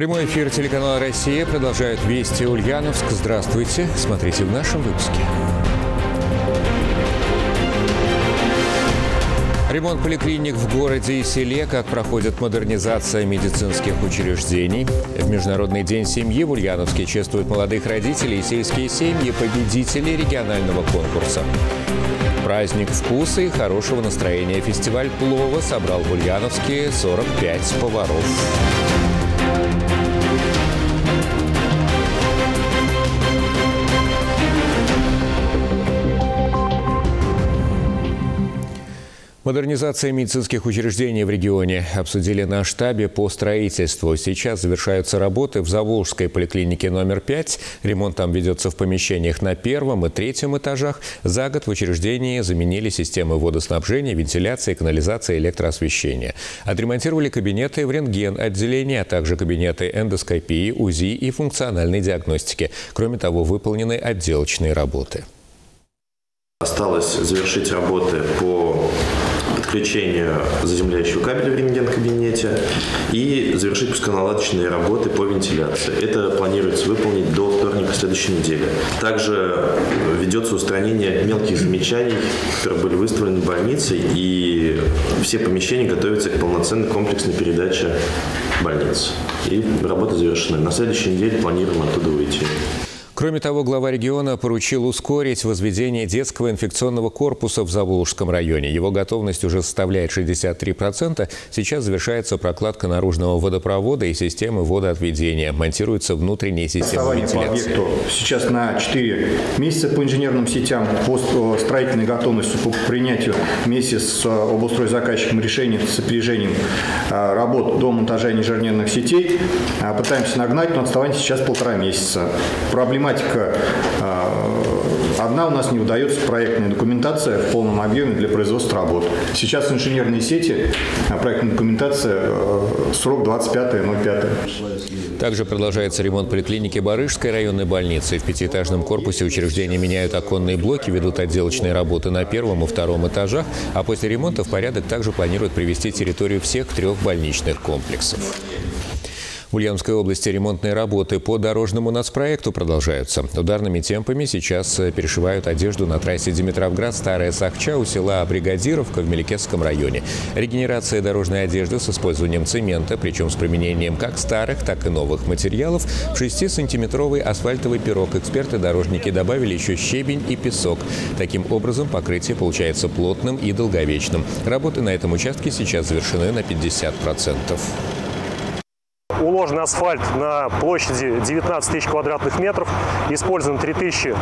Прямой эфир телеканала «Россия» продолжает «Вести Ульяновск». Здравствуйте. Смотрите в нашем выпуске. Ремонт поликлиник в городе и селе, как проходит модернизация медицинских учреждений. В Международный день семьи в Ульяновске чествуют молодых родителей и сельские семьи, победителей регионального конкурса. Праздник вкуса и хорошего настроения. Фестиваль плова собрал в Ульяновске 45 поваров. Модернизация медицинских учреждений в регионе обсудили на штабе по строительству. Сейчас завершаются работы в Заволжской поликлинике номер 5. Ремонт там ведется в помещениях на первом и третьем этажах. За год в учреждении заменили системы водоснабжения, вентиляции, канализации, электроосвещения. Отремонтировали кабинеты в рентген-отделении, а также кабинеты эндоскопии, УЗИ и функциональной диагностики. Кроме того, выполнены отделочные работы. Осталось завершить работы по подключению заземляющего кабеля в рентген-кабинете и завершить пусконаладочные работы по вентиляции. Это планируется выполнить до вторника следующей недели. Также ведется устранение мелких замечаний, которые были выставлены в больнице, и все помещения готовятся к полноценной комплексной передаче больниц. И работы завершены. На следующей неделе планируем оттуда выйти. Кроме того, глава региона поручил ускорить возведение детского инфекционного корпуса в Заволжском районе. Его готовность уже составляет 63%. Сейчас завершается прокладка наружного водопровода и системы водоотведения. Монтируются внутренние системы вентиляции. По объекту сейчас на 4 месяца по инженерным сетям, по строительной готовности, по принятию вместе с обустройзаказчиком решений с опережением работ до монтажа инженерных сетей. Пытаемся нагнать, но отставание сейчас 1,5 месяца. Проблематика одна: у нас не удается проектная документация в полном объеме для производства работ. Сейчас инженерные сети, проектная документация, срок 25.05. Также продолжается ремонт поликлиники Барышской районной больницы. В пятиэтажном корпусе учреждения меняют оконные блоки, ведут отделочные работы на первом и втором этажах, а после ремонта в порядок также планируют привести территорию всех 3 больничных комплексов. В Ульяновской области ремонтные работы по дорожному нацпроекту продолжаются. Ударными темпами сейчас перешивают одежду на трассе Димитровград-Старая Сахча у села Бригадировка в Меликесском районе. Регенерация дорожной одежды с использованием цемента, причем с применением как старых, так и новых материалов. В 6-сантиметровый асфальтовый пирог эксперты-дорожники добавили еще щебень и песок. Таким образом, покрытие получается плотным и долговечным. Работы на этом участке сейчас завершены на 50%. Уложен асфальт на площади 19 тысяч квадратных метров, использован 3000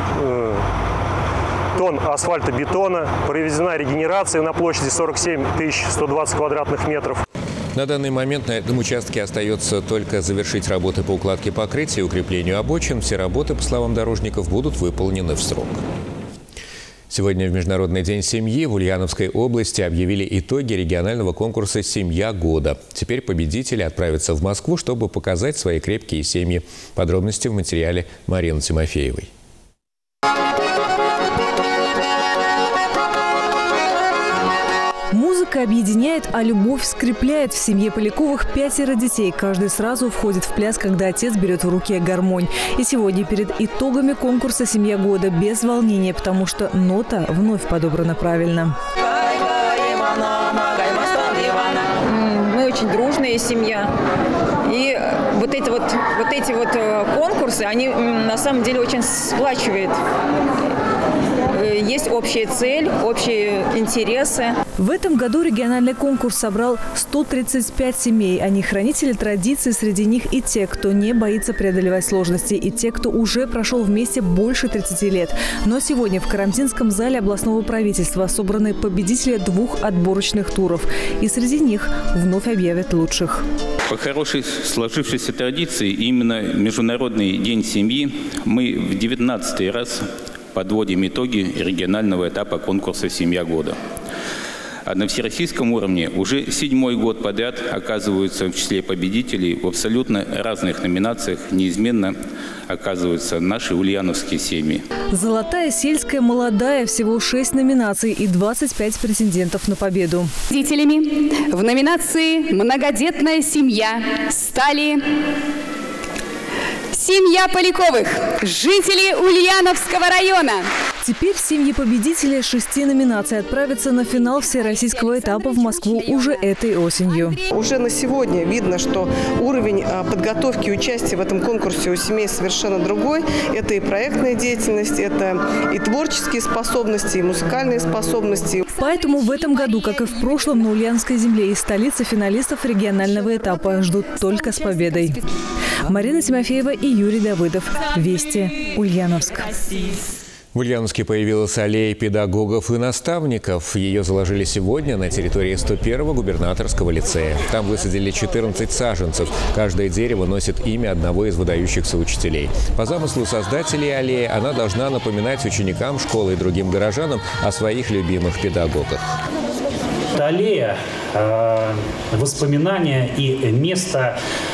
тонн асфальтобетона, проведена регенерация на площади 47 120 квадратных метров. На данный момент на этом участке остается только завершить работы по укладке покрытия и укреплению обочин. Все работы, по словам дорожников, будут выполнены в срок. Сегодня в Международный день семьи в Ульяновской области объявили итоги регионального конкурса «Семья года». Теперь победители отправятся в Москву, чтобы показать свои крепкие семьи. Подробности в материале Марины Тимофеевой. Музыка объединяет, а любовь скрепляет. В семье Поляковых 5 детей. Каждый сразу входит в пляс, когда отец берет в руки гармонь. И сегодня перед итогами конкурса «Семья года» без волнения, потому что нота вновь подобрана правильно. Мы очень дружная семья. И вот эти конкурсы, они на самом деле очень сплачивают. Есть общая цель, общие интересы. В этом году региональный конкурс собрал 135 семей. Они хранители традиций, среди них и те, кто не боится преодолевать сложности, и те, кто уже прошел вместе больше 30 лет. Но сегодня в Карамзинском зале областного правительства собраны победители 2 отборочных туров. И среди них вновь объявят лучших. По хорошей сложившейся традиции, именно Международный день семьи мы в 19-й раз подводим итоги регионального этапа конкурса «Семья года». А на всероссийском уровне уже 7-й год подряд оказываются в числе победителей в абсолютно разных номинациях, неизменно оказываются наши ульяновские семьи. Золотая, сельская, молодая. Всего 6 номинаций и 25 претендентов на победу. Победителями в номинации «Многодетная семья» стали Семья Поляковых, жители Ульяновского района. Теперь семьи победителей 6 номинаций отправятся на финал всероссийского этапа в Москву уже этой осенью. Уже на сегодня видно, что уровень подготовки и участия в этом конкурсе у семей совершенно другой. Это и проектная деятельность, это и творческие способности, и музыкальные способности. Поэтому в этом году, как и в прошлом, на Ульяновской земле из столицы финалистов регионального этапа ждут только с победой. Марина Тимофеева и Юрий Давыдов. Вести. Ульяновск. В Ульяновске появилась аллея педагогов и наставников. Ее заложили сегодня на территории 101-го губернаторского лицея. Там высадили 14 саженцев. Каждое дерево носит имя одного из выдающихся учителей. По замыслу создателей аллеи она должна напоминать ученикам школы и другим горожанам о своих любимых педагогах. Это аллея воспоминания и место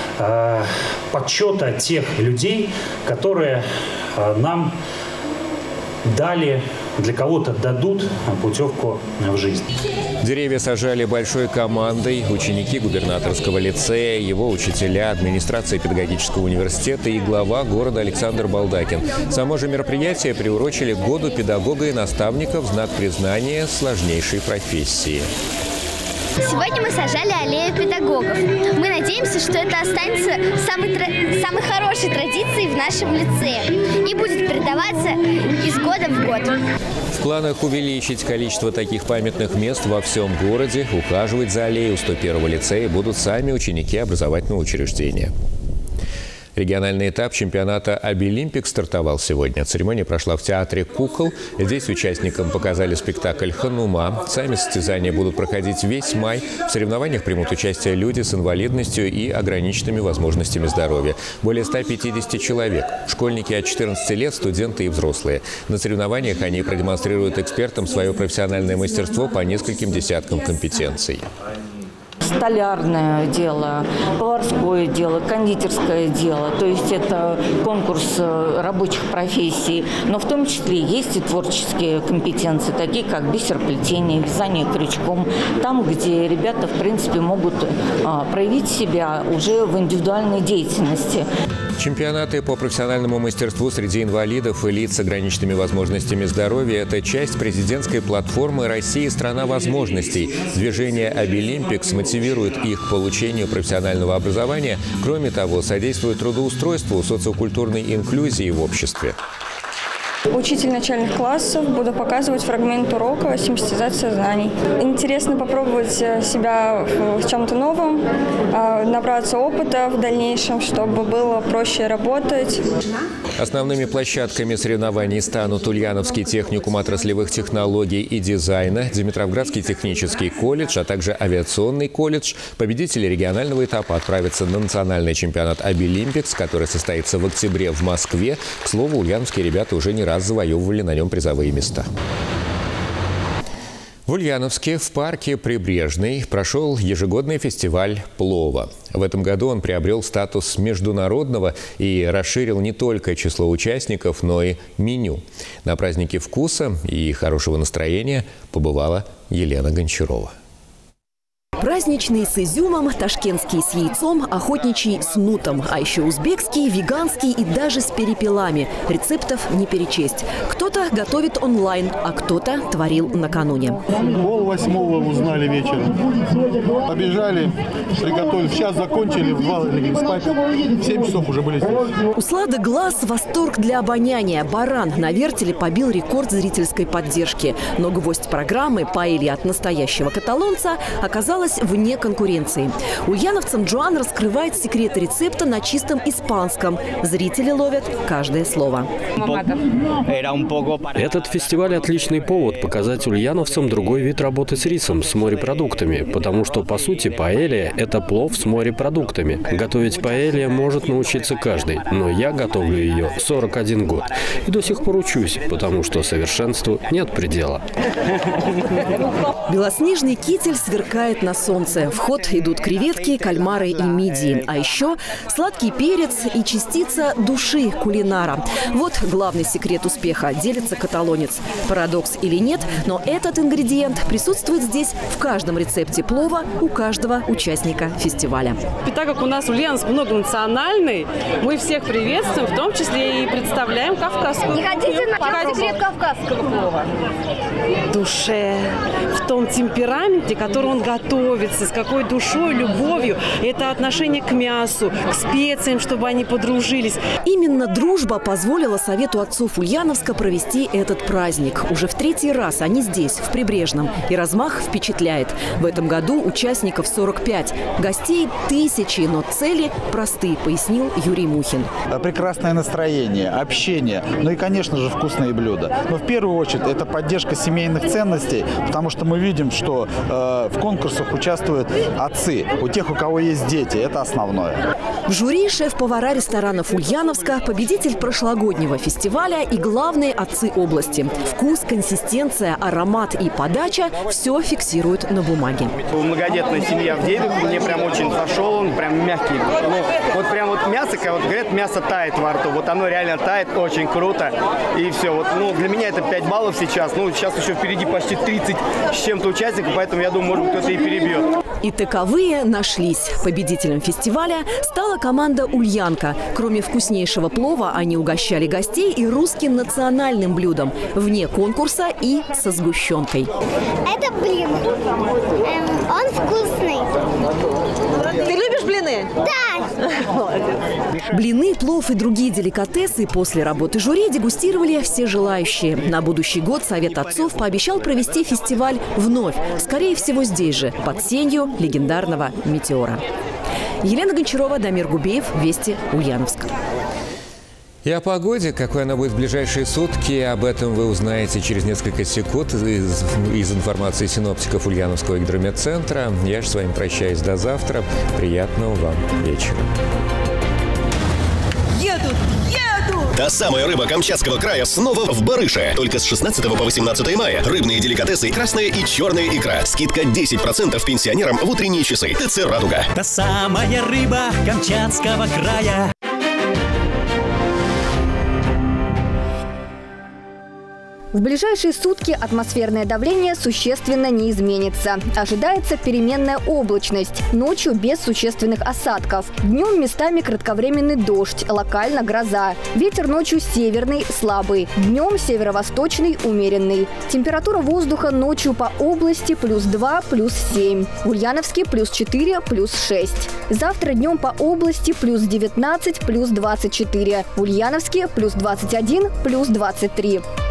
почета тех людей, которые нам дали, для кого-то дадут путевку в жизнь. Деревья сажали большой командой. Ученики губернаторского лицея, его учителя, администрация педагогического университета и глава города Александр Балдакин. Само же мероприятие приурочили к году педагога и наставника в знак признания сложнейшей профессии. Сегодня мы сажали аллею педагогов. Мы надеемся, что это останется самой хорошей традицией в нашем лицее и будет передаваться из года в год. В планах увеличить количество таких памятных мест во всем городе. Ухаживать за аллеей у 101-го лицея будут сами ученики образовательного учреждения. Региональный этап чемпионата «Обилимпик» стартовал сегодня. Церемония прошла в театре «Кукол». Здесь участникам показали спектакль «Ханума». Сами состязания будут проходить весь май. В соревнованиях примут участие люди с инвалидностью и ограниченными возможностями здоровья. Более 150 человек. Школьники от 14 лет, студенты и взрослые. На соревнованиях они продемонстрируют экспертам свое профессиональное мастерство по нескольким десяткам компетенций. Столярное дело, поварское дело, кондитерское дело. То есть это конкурс рабочих профессий. Но в том числе есть и творческие компетенции, такие как бисероплетение, вязание крючком. Там, где ребята, в принципе, могут проявить себя уже в индивидуальной деятельности. Чемпионаты по профессиональному мастерству среди инвалидов и лиц с ограниченными возможностями здоровья – это часть президентской платформы «Россия – страна возможностей». Движение «Обилимпикс» мотивирует их к получению профессионального образования. Кроме того, содействует трудоустройству, социокультурной инклюзии в обществе. Учитель начальных классов, буду показывать фрагмент урока «Систематизация знаний». Интересно попробовать себя в чем-то новом, набраться опыта в дальнейшем, чтобы было проще работать. Основными площадками соревнований станут Ульяновский техникум отраслевых технологий и дизайна, Димитровградский технический колледж, а также авиационный колледж. Победители регионального этапа отправятся на национальный чемпионат «Обилимпикс», который состоится в октябре в Москве. К слову, ульяновские ребята уже не раз завоевывали на нем призовые места. В Ульяновске в парке Прибрежный прошел ежегодный фестиваль плова. В этом году он приобрел статус международного и расширил не только число участников, но и меню. На празднике вкуса и хорошего настроения побывала Елена Гончарова. Праздничный с изюмом, ташкентский с яйцом, охотничий с нутом, а еще узбекский, веганский и даже с перепелами. Рецептов не перечесть. Кто-то готовит онлайн, а кто-то творил накануне. 7:30 узнали вечером. Побежали, приготовили. Сейчас закончили, в 2 легли спать. В 7 часов уже были здесь. Услада глаз, восторг для обоняния. Баран на вертеле побил рекорд зрительской поддержки. Но гвоздь программы «Паэлья от настоящего каталонца» оказалась вне конкуренции. Ульяновцам Джоан раскрывает секреты рецепта на чистом испанском. Зрители ловят каждое слово. Этот фестиваль – отличный повод показать ульяновцам другой вид работы с рисом, с морепродуктами. Потому что, по сути, паэлья – это плов с морепродуктами. Готовить паэлья может научиться каждый. Но я готовлю ее 41 год. И до сих пор учусь, потому что совершенству нет предела. Белоснежный китель сверкает на солнце. В ход идут креветки, кальмары и мидии. А еще сладкий перец и частица души кулинара. Вот главный секрет успеха, делится каталонец. Парадокс или нет, но этот ингредиент присутствует здесь в каждом рецепте плова у каждого участника фестиваля. И так как у нас Ульяновск многонациональный, мы всех приветствуем, в том числе и представляем кавказскую. Не хотите на секрет кавказского плова? В душе, в том темпераменте, который он готовится, с какой душой, любовью. Это отношение к мясу, к специям, чтобы они подружились. Именно дружба позволила Совету отцов Ульяновска провести этот праздник. Уже в 3-й раз они здесь, в Прибрежном. И размах впечатляет. В этом году участников 45. Гостей тысячи, но цели просты, пояснил Юрий Мухин. Прекрасное настроение, общение, ну и, конечно же, вкусные блюда. Но в первую очередь это поддержка семейных ценностей, потому что мы видим, что в конкурсах участвуют отцы. У тех, у кого есть дети, это основное. В жюри шеф-повара ресторанов Ульяновска, победитель прошлогоднего фестиваля и главные отцы области. Вкус, консистенция, аромат и подача – все фиксируют на бумаге. Многодетная семья в Дейдах мне прям очень зашел, он прям мягкий. Ну, вот прям вот мясо, как вот говорят, мясо тает во рту. Вот оно реально тает, очень круто. И все. Вот, ну, для меня это 5 баллов сейчас. Ну, сейчас еще впереди почти 30 с чем-то участников, поэтому я думаю, может быть, кто-то и перебьет. И таковые нашлись. Победителем фестиваля стала команда «Ульянка». Кроме вкуснейшего плова, они угощали гостей и русским национальным блюдом. Вне конкурса и со сгущенкой. Это блин. Он вкусный. Ты любишь блины? Да. Блины, плов и другие деликатесы после работы жюри дегустировали все желающие. На будущий год Совет отцов пообещал провести фестиваль вновь. Скорее всего, здесь же, под сенью легендарного «Метеора». Елена Гончарова, Дамир Губеев, Вести, Ульяновск. И о погоде, какой она будет в ближайшие сутки, об этом вы узнаете через несколько секунд из информации синоптиков Ульяновского гидрометцентра. Я же с вами прощаюсь до завтра. Приятного вам вечера. Едут! Та самая рыба Камчатского края снова в Барыше. Только с 16 по 18 мая. Рыбные деликатесы, красная и черная икра. Скидка 10% пенсионерам в утренние часы. ТЦ «Радуга». Та самая рыба Камчатского края. В ближайшие сутки атмосферное давление существенно не изменится. Ожидается переменная облачность. Ночью без существенных осадков. Днем местами кратковременный дождь, локально гроза. Ветер ночью северный, слабый. Днем северо-восточный, умеренный. Температура воздуха ночью по области +2, +7. В Ульяновске +4, +6. Завтра днем по области +19, +24. В Ульяновске +21, +23.